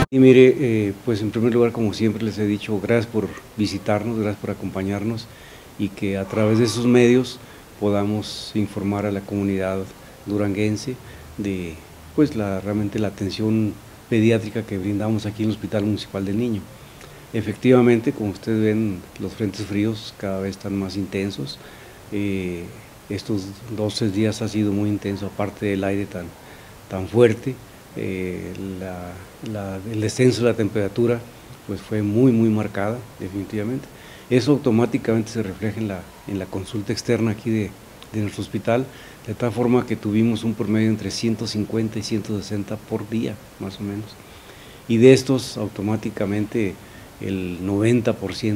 Y mire, pues en primer lugar, como siempre les he dicho, gracias por visitarnos, gracias por acompañarnos y que a través de esos medios podamos informar a la comunidad duranguense de pues realmente la atención pediátrica que brindamos aquí en el Hospital Municipal del Niño. Efectivamente, como ustedes ven, los frentes fríos cada vez están más intensos. Estos 12 días ha sido muy intenso, aparte del aire tan fuerte. El descenso de la temperatura pues fue muy marcada, definitivamente. Eso automáticamente se refleja en la consulta externa aquí de nuestro hospital, de tal forma que tuvimos un promedio entre 150 y 160 por día, más o menos. Y de estos, automáticamente, el 90%,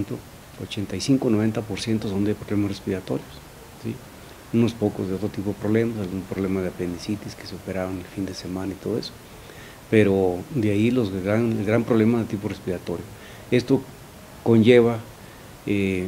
85-90% son de problemas respiratorios, ¿sí? Unos pocos de otro tipo de problemas, algún problema de apendicitis que se operaron el fin de semana y todo eso. Pero de ahí el gran problema de tipo respiratorio. Esto conlleva que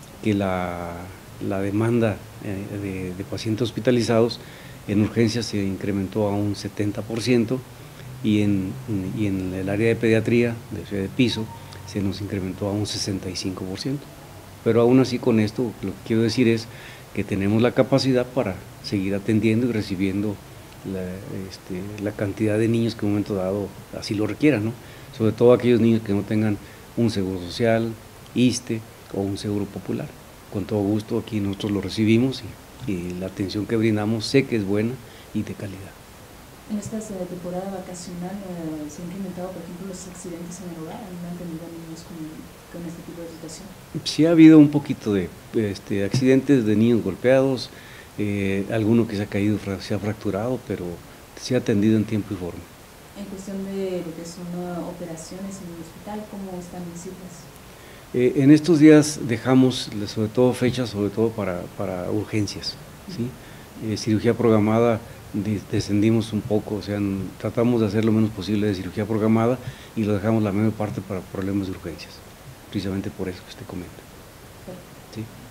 la demanda de pacientes hospitalizados en urgencias se incrementó a un 70% y en el área de pediatría, de piso, se nos incrementó a un 65%. Pero aún así, con esto lo que quiero decir es que tenemos la capacidad para seguir atendiendo y recibiendo la cantidad de niños que en un momento dado así lo requieran, ¿no? Sobre todo aquellos niños que no tengan un seguro social, ISSSTE o un seguro popular. Con todo gusto aquí nosotros lo recibimos y la atención que brindamos sé que es buena y de calidad. En esta temporada vacacional se han incrementado, por ejemplo, los accidentes en el hogar. ¿Han tenido niños con este tipo de situación? Sí ha habido un poquito de accidentes de niños golpeados, alguno que se ha caído, se ha fracturado, pero se ha atendido en tiempo y forma. En cuestión de lo que son operaciones en el hospital, ¿cómo están las cifras? En estos días dejamos sobre todo fechas, sobre todo para urgencias, ¿sí? Cirugía programada descendimos un poco, o sea, tratamos de hacer lo menos posible de cirugía programada y lo dejamos la mayor parte para problemas de urgencias, precisamente por eso que usted comenta. ¿Sí?